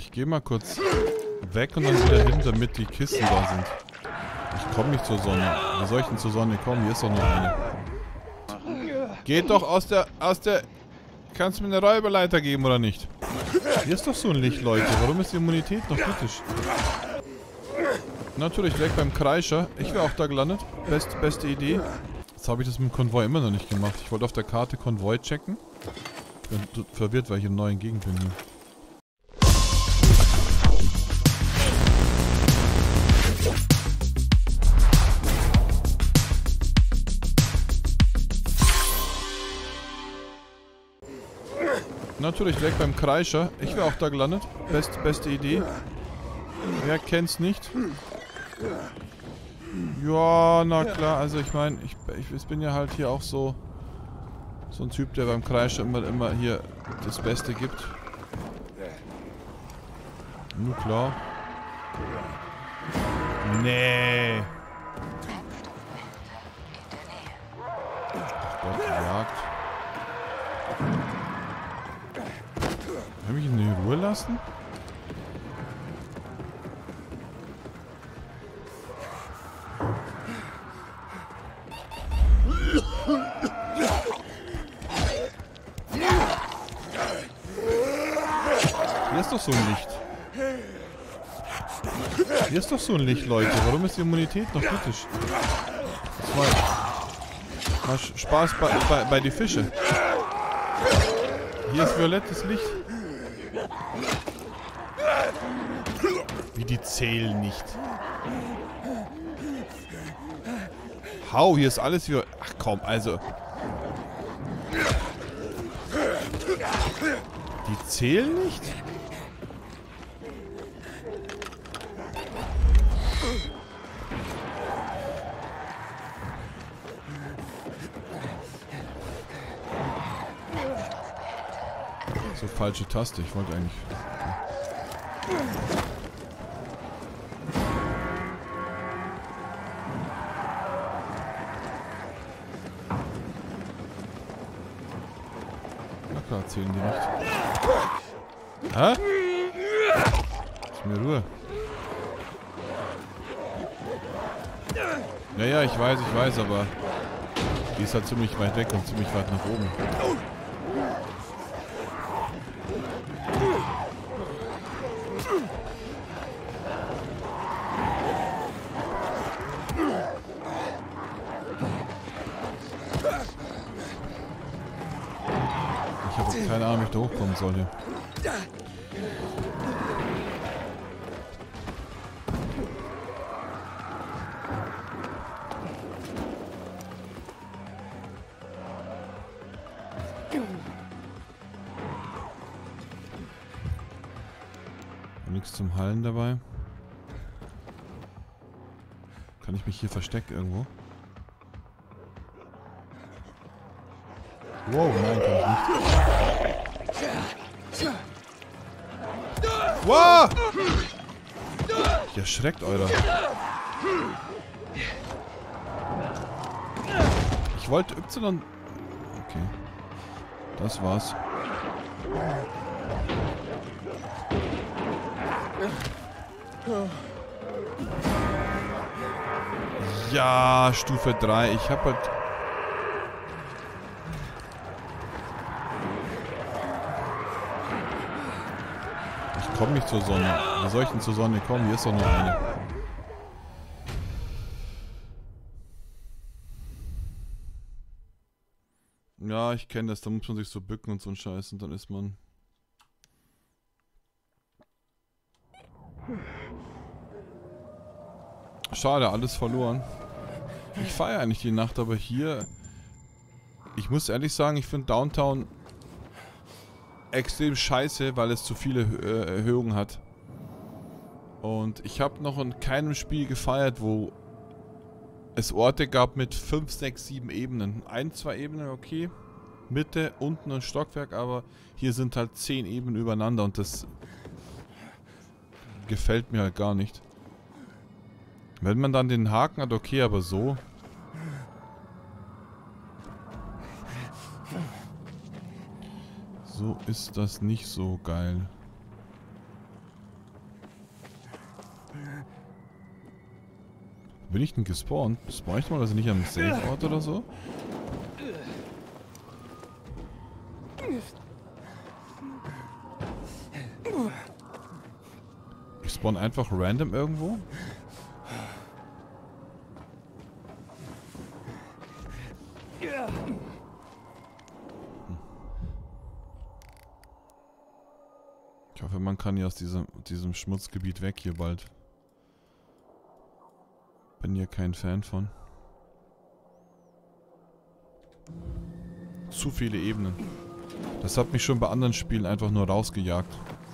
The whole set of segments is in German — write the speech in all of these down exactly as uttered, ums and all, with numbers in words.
Ich gehe mal kurz weg und dann wieder hin, damit die Kisten da sind. Ich komme nicht zur Sonne. Wie soll ich denn zur Sonne kommen? Hier ist doch nur eine. Geht doch aus der... aus der... Kannst du mir eine Räuberleiter geben oder nicht? Hier ist doch so ein Licht, Leute. Warum ist die Immunität noch kritisch? Natürlich direkt beim Kreischer. Ich wäre auch da gelandet. Best, beste Idee. Jetzt habe ich das mit dem Konvoi immer noch nicht gemacht. Ich wollte auf der Karte Konvoi checken. Bin verwirrt, weil ich in einer neuen Gegend bin hier. Natürlich direkt beim Kreischer. Ich wäre auch da gelandet. Best, beste Idee. Wer kennt's nicht? Ja, na klar. Also ich meine, ich, ich, ich bin ja halt hier auch so so ein Typ, der beim Kreischer immer, immer hier das Beste gibt. Nur klar. Nee. Gott, Jagd. Kann ich ihn in Ruhe lassen? Hier ist doch so ein Licht. Hier ist doch so ein Licht, Leute. Warum ist die Immunität noch kritisch? Das war, war Spaß bei, bei, bei die Fische. Hier ist violettes Licht. Wie die zählen nicht. Hau, hier ist alles wieder... Ach komm, also... Die zählen nicht? So, falsche Taste. Ich wollte eigentlich... Na klar, zählen die nicht. Hä? Lass mir Ruhe. Ja, ja, ich weiß, ich weiß, aber... Die ist halt ziemlich weit weg und ziemlich weit nach oben. Ich habe keine Ahnung, wie ich da hochkommen soll hier. Nichts zum Heilen dabei. Kann ich mich hier verstecken irgendwo? Wow, nein, kann ich nicht. Wow! Ich erschreckt, Eurer. Ich wollte Y... Okay. Das war's. Ja, Stufe drei. Ich hab halt... Ich komme nicht zur Sonne. Wie soll ich denn zur Sonne kommen? Hier ist doch nur eine. Ja, ich kenne das. Da muss man sich so bücken und so ein Scheiß und dann ist man... Schade, alles verloren. Ich feiere eigentlich die Nacht, aber hier... Ich muss ehrlich sagen, ich finde Downtown extrem scheiße, weil es zu viele äh, Erhöhungen hat. Und ich habe noch in keinem Spiel gefeiert, wo es Orte gab mit fünf, sechs, sieben Ebenen. Ein, zwei Ebenen, okay. Mitte, unten ein Stockwerk, aber hier sind halt zehn Ebenen übereinander und das gefällt mir halt gar nicht. Wenn man dann den Haken hat, okay, aber so. So ist das nicht so geil. Bin ich denn gespawnt? Spawn ich mal also nicht am Safe-Ort oder so? Ich spawn einfach random irgendwo? Ich hoffe, man kann hier aus diesem, diesem Schmutzgebiet weg hier bald. Bin hier kein Fan von. Zu viele Ebenen. Das hat mich schon bei anderen Spielen einfach nur rausgejagt.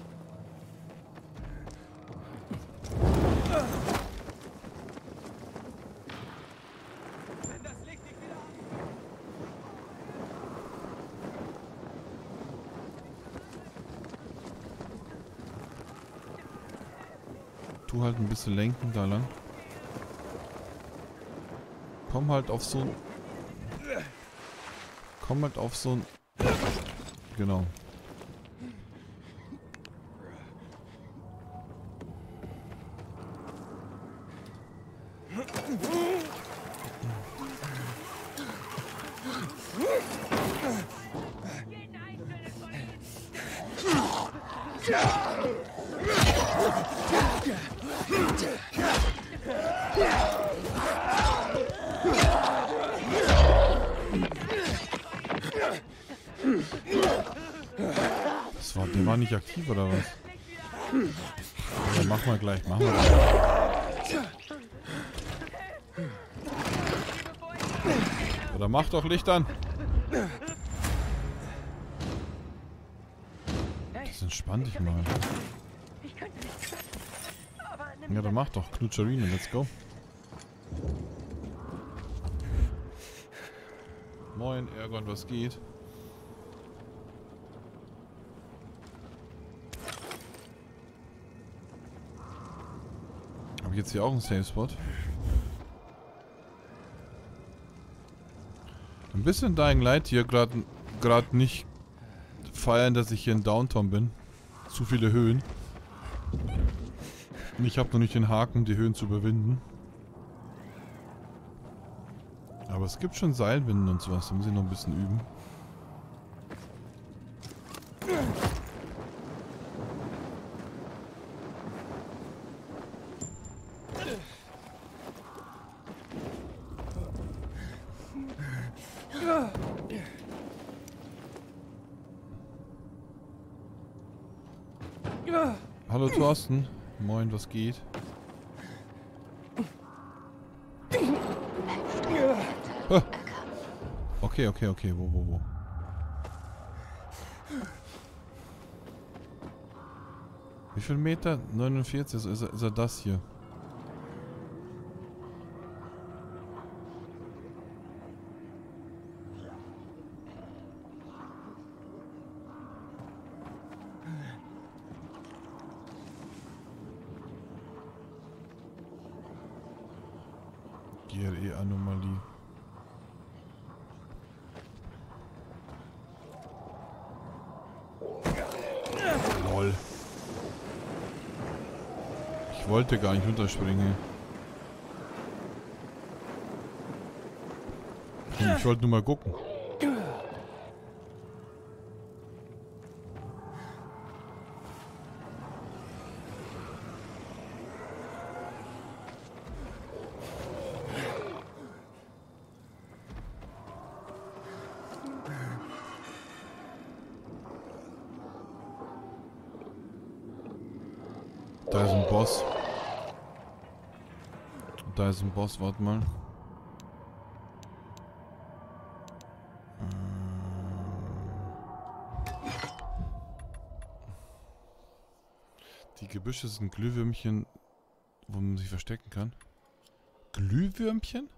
Tu halt ein bisschen lenken da lang. Komm halt auf so ein... Komm halt auf so ein... Genau. Das war, der war nicht aktiv oder was? Ja, mach mal gleich, mach mal gleich. Oder mach doch Licht an. Das entspann dich mal. Ja, dann mach doch Knutscharine, let's go. Moin, Ergon, was geht? Habe ich jetzt hier auch einen Safe Spot? Ein bisschen Dying Light hier gerade gerade nicht feiern, dass ich hier in Downtown bin. Zu viele Höhen. Und ich habe noch nicht den Haken, die Höhen zu überwinden. Aber es gibt schon Seilwinden und sowas, da muss ich noch ein bisschen üben. Hallo Thorsten. Moin, was geht? Ah. Okay, okay, okay, wo, wo, wo? Wie viel Meter? neunundvierzig, ist er, ist er das hier? G R E-Anomalie. Lol. Ich wollte gar nicht runterspringen. Ich wollte nur mal gucken. Da ist ein Boss. Da ist ein Boss, warte mal. Die Gebüsche sind Glühwürmchen, wo man sich verstecken kann. Glühwürmchen?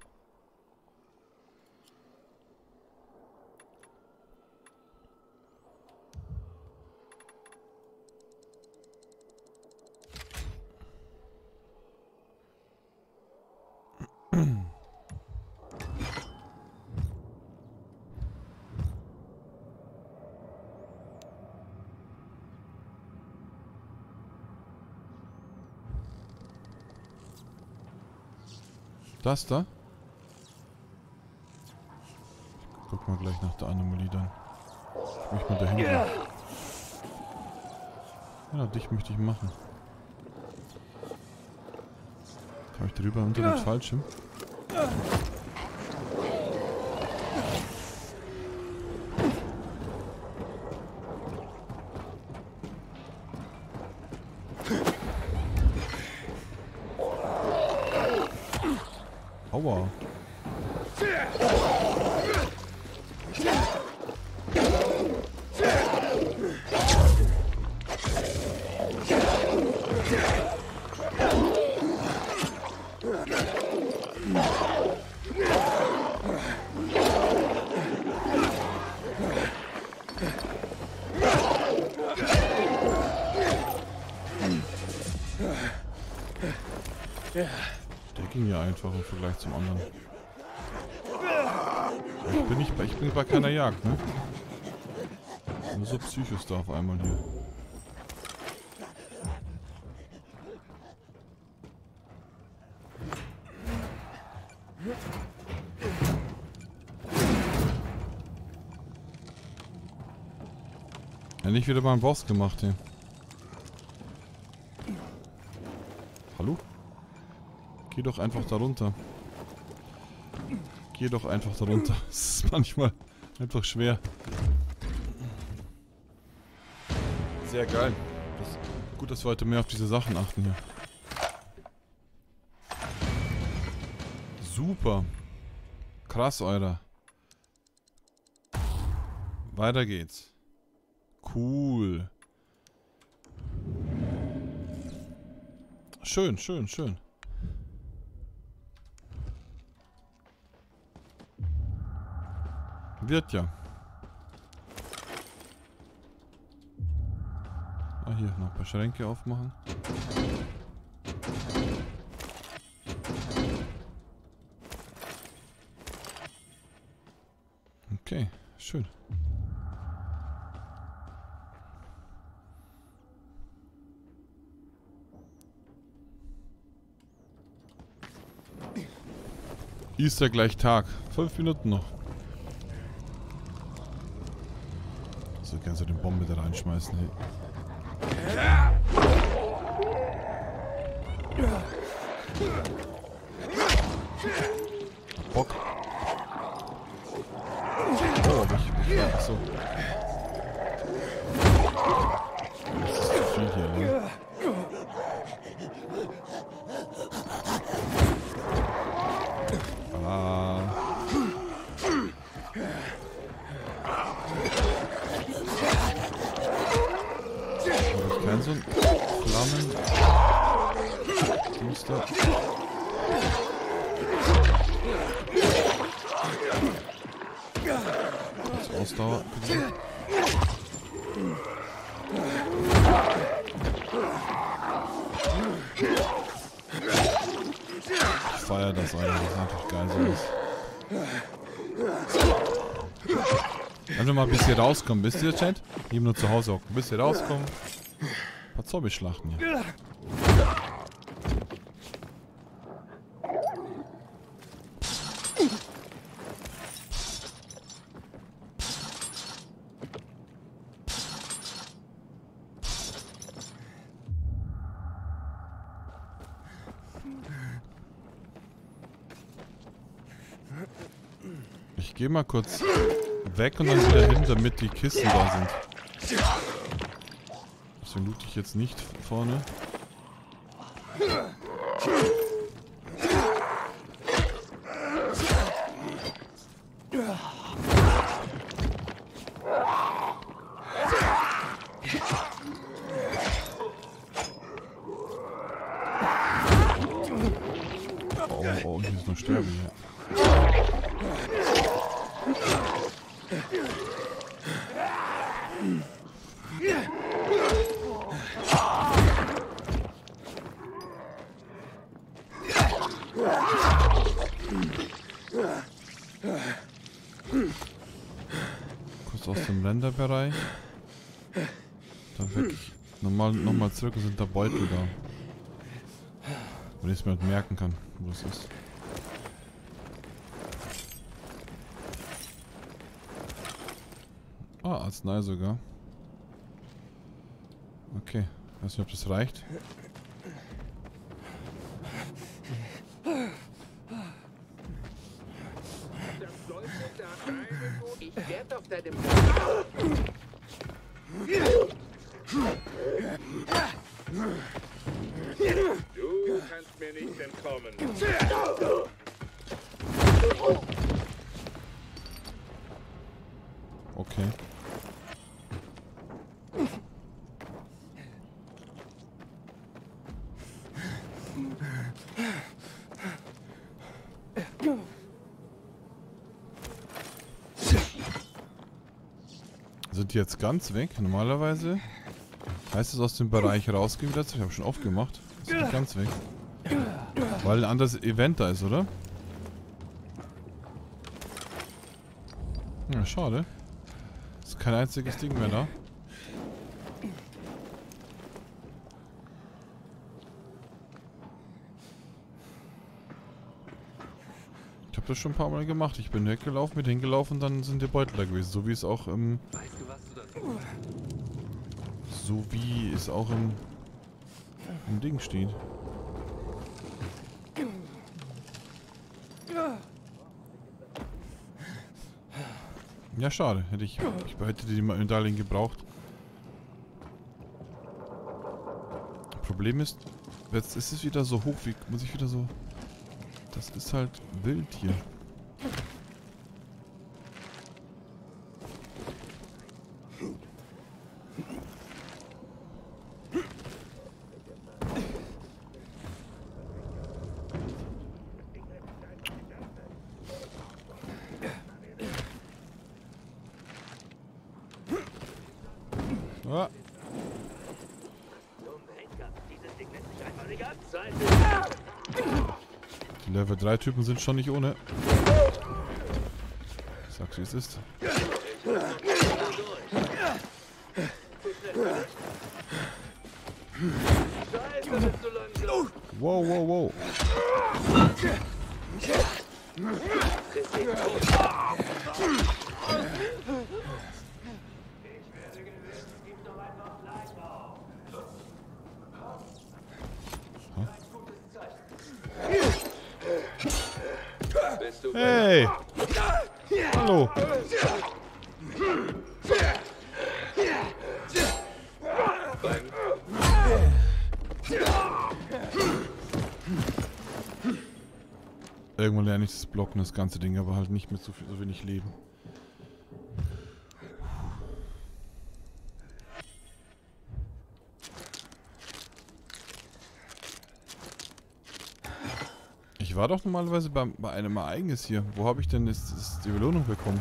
Das da? Ich guck mal gleich nach der Anomalie dann. Ich möchte mal dahin gehen. Ja, dich möchte ich machen. Habe ich drüber unter den Fallschirm? Aua. Der ging ja einfach im Vergleich zum anderen. Ich bin nicht bei, ich bin bei keiner Jagd, ne? Nur so Psychos da auf einmal hier. Ja, nicht wieder beim Boss gemacht hier. Hallo? Geh doch einfach da runter. Geh doch einfach da runter. Es ist manchmal einfach schwer. Sehr geil. Das, gut, dass wir heute mehr auf diese Sachen achten hier. Super. Krass, Alter. Weiter geht's. Cool. Schön, schön, schön. Wird ja. Ah, hier noch ein paar Schränke aufmachen. Okay, schön. Ist ja gleich Tag. Fünf Minuten noch. So kannst du den Bombe da reinschmeißen, hey. Bock. Oh, hab ich, ich war, so. Das ist zu viel hier, ne? Ah. Ich kann so ein Flammen. Dings da. Kurz Ausdauer. Ich feier das, Alter. Das ist einfach geil sowas. Einfach mal bis hier rauskommen, wisst ihr, Chat? Eben nur zu Hause hocken. Bis hier rauskommen. Ein paar Zombie-Schlachten hier. Ich gehe mal kurz weg und dann wieder hin, damit die Kisten da sind. Deswegen loot ich jetzt nicht vorne. Oh, oh, hier ist noch Sterben hier. Kurz aus dem Renderbereich. Dann wirklich normal nochmal zurück und sind da Beutel da. Wenn ich es mir halt merken kann, wo es ist. Ah, Arznei sogar. Okay. Weiß nicht, ob das reicht. Ich werde auf deinem Du kannst mir nicht entkommen. Okay. Sind die jetzt ganz weg? Normalerweise heißt es aus dem Bereich rausgehen wieder. Ich habe schon oft gemacht. Sind die ganz weg. Weil ein anderes Event da ist, oder? Ja, schade. Ist kein einziges Ding mehr da. Ich habe das schon ein paar Mal gemacht. Ich bin weggelaufen, bin hingelaufen, dann sind die Beutel da gewesen. So wie es auch im... Weißt du, was du da tust? So wie es auch im... im Ding steht. Ja, schade. Hätte ich... Ich hätte die Medaillen gebraucht. Problem ist, jetzt ist es wieder so hoch, wie muss ich wieder so... Das ist halt wild hier. Ah. Die Level drei Typen sind schon nicht ohne. Ich sag's wie es ist. Wow, wow, wow. Hey! Hallo! Irgendwann lerne ich das Blocken, das ganze Ding, aber halt nicht mit so, viel, so wenig Leben. Ich war doch normalerweise bei, bei einem Ereignis hier. Wo habe ich denn jetzt, jetzt die Belohnung bekommen?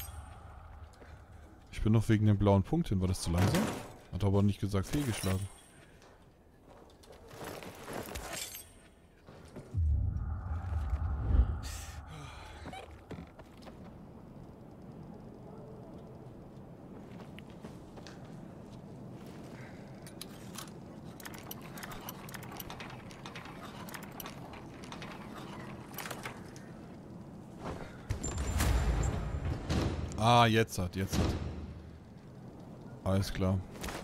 Ich bin noch wegen dem blauen Punkt hin. War das zu langsam? Hat aber nicht gesagt fehlgeschlagen. Ah, jetzt hat, jetzt hat. Alles klar.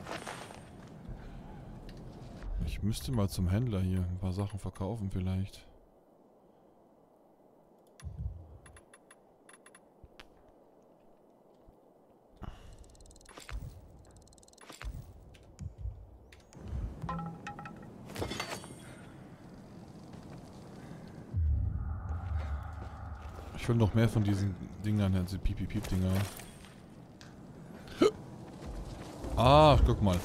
Ich müsste mal zum Händler hier ein paar Sachen verkaufen vielleicht. Ich will noch mehr von diesen Dingern, diese Piep-Piep-Dinger. Ah, guck mal.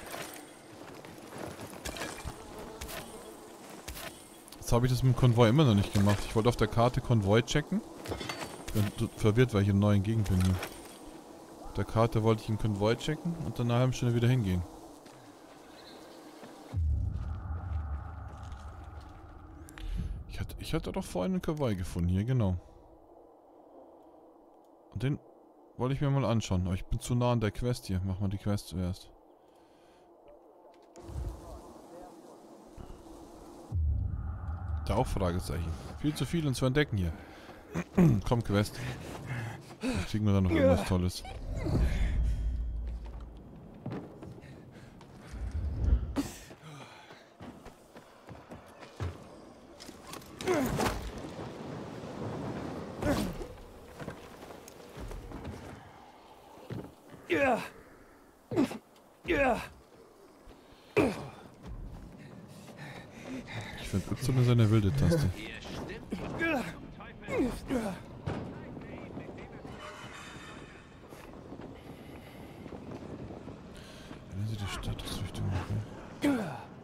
Jetzt habe ich das mit dem Konvoi immer noch nicht gemacht. Ich wollte auf der Karte Konvoi checken. Bin verwirrt, weil ich in einer neuen Gegend bin hier. Auf der Karte wollte ich einen Konvoi checken und dann eine halbe Stunde wieder hingehen. Ich hatte, ich hatte doch vorhin einen Konvoi gefunden hier, genau. Und den wollte ich mir mal anschauen. Aber ich bin zu nah an der Quest hier. Mach mal die Quest zuerst. Da auch Fragezeichen. Viel zu viel und zu entdecken hier. Komm, Quest. Vielleicht kriegen wir da noch irgendwas Tolles. Ich finde Y ist eine wilde Taste. Wenn sie die Statusrichtung machen.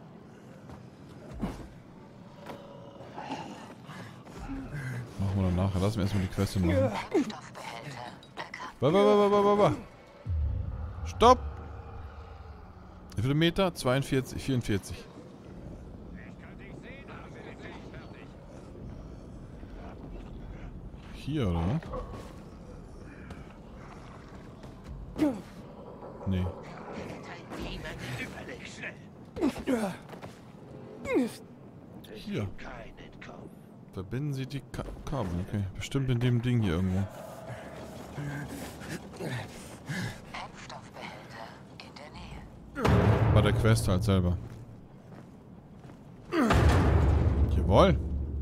Machen wir dann nachher. Lassen wir erstmal die Quest machen. Wa, wa, wa, wa, wa, wa. Stopp! Wie viele Meter? zweiundvierzig, vierundvierzig. Hier, oder? Nee. Hier. Verbinden Sie die Ka Kabel, okay. Bestimmt in dem Ding hier irgendwo. Bei der Quest halt selber. Jawohl.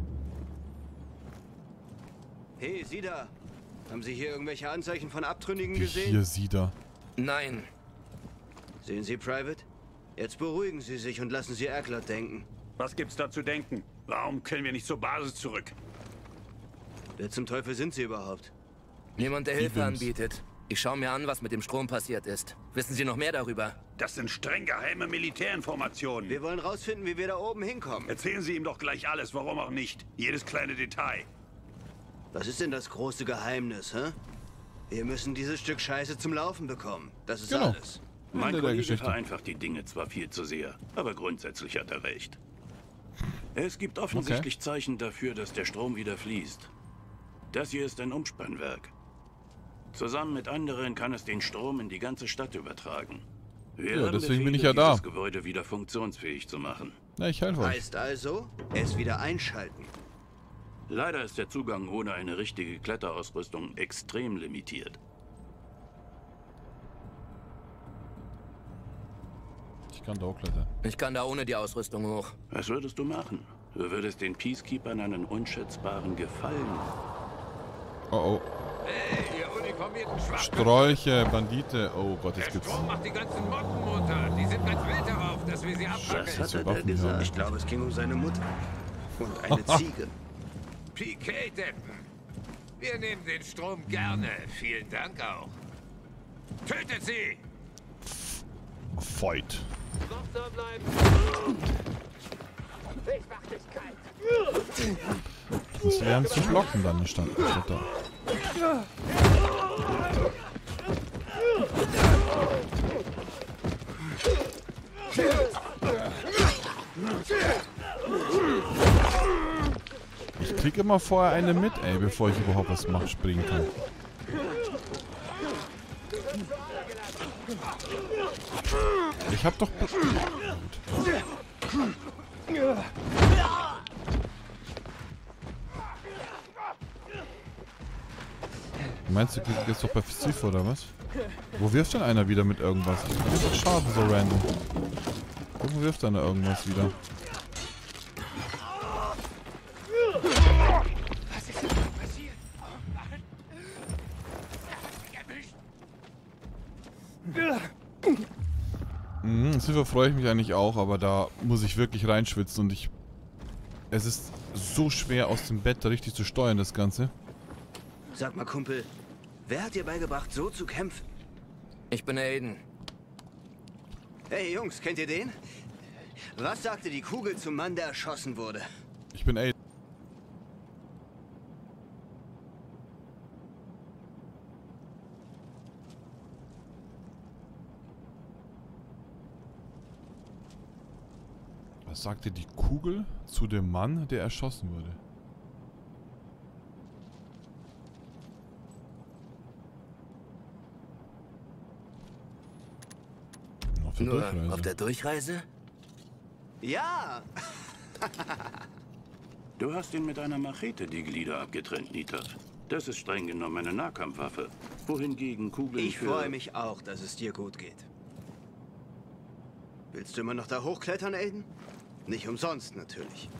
Hey, Sie da. Haben Sie hier irgendwelche Anzeichen von Abtrünnigen Wie gesehen? hier sie da. Nein. Sehen Sie, Private? Jetzt beruhigen Sie sich und lassen Sie Erklert denken. Was gibt's da zu denken? Warum können wir nicht zur Basis zurück? Wer zum Teufel sind Sie überhaupt? Niemand, der Hilfe Übrigens. anbietet. Ich schaue mir an, was mit dem Strom passiert ist. Wissen Sie noch mehr darüber? Das sind streng geheime Militärinformationen. Wir wollen rausfinden, wie wir da oben hinkommen. Erzählen Sie ihm doch gleich alles, warum auch nicht. Jedes kleine Detail. Was ist denn das große Geheimnis, hä? Wir müssen dieses Stück Scheiße zum Laufen bekommen. Das ist Genau. alles. Mein Ende der Kollege Geschichte. vereinfacht die Dinge zwar viel zu sehr, aber grundsätzlich hat er recht. Es gibt offensichtlich Okay. Zeichen dafür, dass der Strom wieder fließt. Das hier ist ein Umspannwerk. Zusammen mit anderen kann es den Strom in die ganze Stadt übertragen. Wir Ja, haben deswegen bin Befehle, ich ja da. dieses Gebäude wieder funktionsfähig zu machen. Na, ich helfe euch. Heißt also, es wieder einschalten. Leider ist der Zugang ohne eine richtige Kletterausrüstung extrem limitiert. Ich kann da auch klettern. Ich kann da ohne die Ausrüstung hoch. Was würdest du machen? Du würdest den Peacekeepern einen unschätzbaren Gefallen. Oh oh. Hey, ihr uniformierten Schwachköpfe! Strolche, Bandite. Oh Gott, das Der gibt's. Strom macht die ganzen Motten munter. Die sind ganz wild darauf, dass wir sie Was abfackeln. hat er da Waffen gesagt? haben. Ich glaube, es ging um seine Mutter. Und eine Ziege. Piquet-Deppen. Wir nehmen den Strom gerne. Vielen Dank auch. Tötet sie! Fight. Noch da bleiben. Ich mach dich kalt. Ich muss lernen zu blocken dann statt. statt da. Ich krieg immer vorher eine mit, ey, bevor ich überhaupt was mach, springen kann. Ich hab doch... Gut. Meinst du, das geht's doch bei Sif oder was? Wo wirft denn einer wieder mit irgendwas? Das ist doch Schaden so random. Wo wirft einer irgendwas wieder? Was ist denn passiert? Oh Mann. Er hat mich erwischt. Mhm, Silver freue ich mich eigentlich auch, aber da muss ich wirklich reinschwitzen und ich... Es ist so schwer aus dem Bett da richtig zu steuern, das Ganze. Sag mal, Kumpel, wer hat dir beigebracht, so zu kämpfen? Ich bin Aiden. Hey Jungs, kennt ihr den? Was sagte die Kugel zum Mann, der erschossen wurde? Ich bin Aiden. Was sagte die Kugel zu dem Mann, der erschossen wurde? Auf der Nur Durchreise. auf der Durchreise? Ja! Du hast ihn mit einer Machete die Glieder abgetrennt, Nitav. Das ist streng genommen eine Nahkampfwaffe. Wohingegen Kugeln Ich für... freue mich auch, dass es dir gut geht. Willst du immer noch da hochklettern, Aiden? Nicht umsonst, natürlich.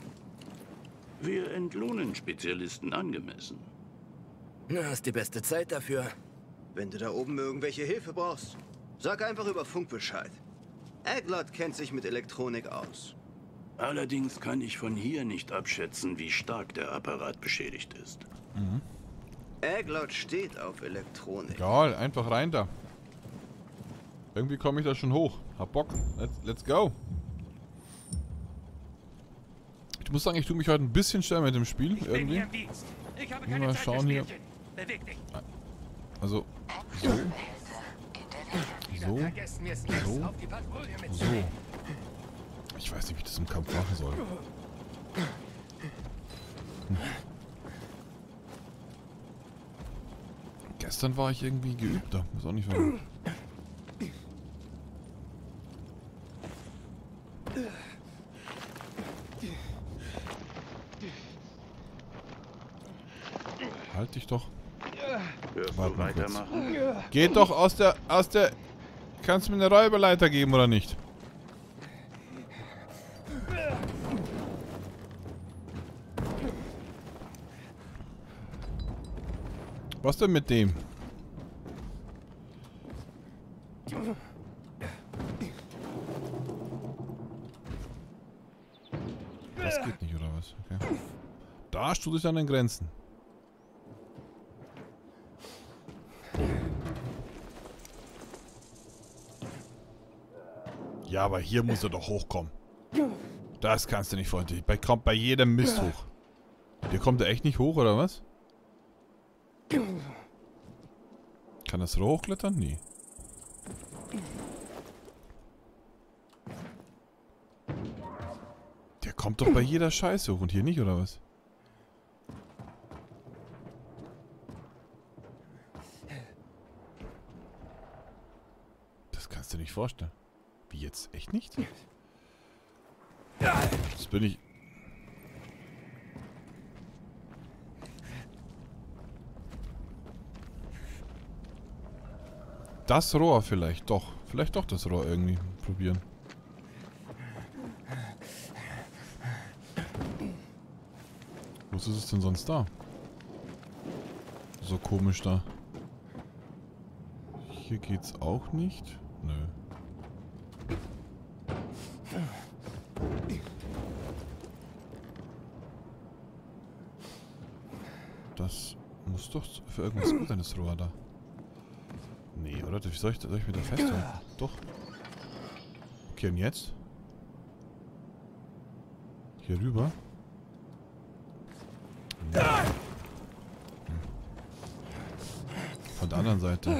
Wir entlohnen Spezialisten angemessen. Na, ist die beste Zeit dafür. Wenn du da oben irgendwelche Hilfe brauchst, sag einfach über Funk Bescheid. Aglot kennt sich mit Elektronik aus. Allerdings kann ich von hier nicht abschätzen, wie stark der Apparat beschädigt ist. Mhm. Aglot steht auf Elektronik. Egal, einfach rein da. Irgendwie komme ich da schon hoch. Hab Bock. Let's, let's go. Ich muss sagen, ich tue mich heute ein bisschen schwer mit dem Spiel. Ich bin Irgendwie. hier im Dienst. Ich habe keine Mal Zeit schauen für hier. Spielchen. Beweg dich. Also, so. So. Vergessen wir es nicht, So. auf die Patrouille So. mitzunehmen. Ich weiß nicht, wie ich das im Kampf machen soll. Hm. Gestern war ich irgendwie geübter. Weiß auch nicht warum. Halt dich doch. Wirst Warte du mal kurz. weitermachen? Geht doch aus der, aus der... Kannst du mir eine Räuberleiter geben oder nicht? Was denn mit dem? Das geht nicht, oder was? Okay. Da stoß ich an den Grenzen. Ja, aber hier muss er doch hochkommen. Das kannst du nicht, Freunde. Bei, kommt bei jedem Mist hoch. Hier kommt er echt nicht hoch, oder was? Kann das Rohr hochklettern? Nee. Der kommt doch bei jeder Scheiße hoch und hier nicht, oder was? Das kannst du nicht vorstellen. Wie jetzt? Echt nicht? Das bin ich... Das Rohr vielleicht, doch. Vielleicht doch das Rohr irgendwie probieren. Was ist es denn sonst da? So komisch da. Hier geht's auch nicht. Nö. Das muss doch für irgendwas gut sein, das Rohr da. Nee, oder? Wie soll ich, soll ich mich da festhalten? Doch. Okay, und jetzt? Hier rüber? Nee. Hm. Von der anderen Seite.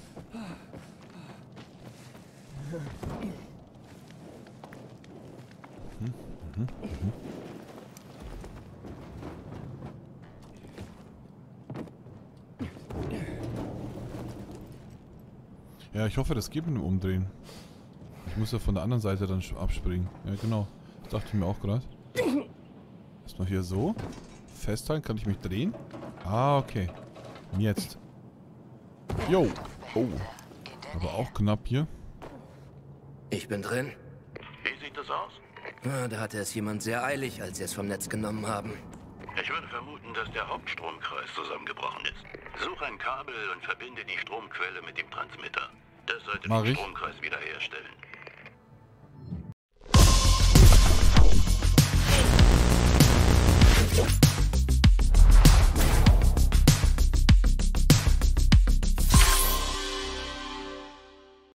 Mhm, mhm, mhm. Ja, ich hoffe, das geht mit dem Umdrehen. Ich muss ja von der anderen Seite dann abspringen. Ja, genau. Das dachte ich mir auch gerade. Erstmal hier so. Festhalten, kann ich mich drehen? Ah, okay. Und jetzt. Jo. Oh. Aber auch knapp hier. Ich bin drin. Wie sieht das aus? Ah, da hatte es jemand sehr eilig, als sie es vom Netz genommen haben. Ich würde vermuten, dass der Hauptstromkreis zusammengebrochen ist. Such ein Kabel und verbinde die Stromquelle mit dem Transmitter. Das sollte Mach den ich. Stromkreis wiederherstellen.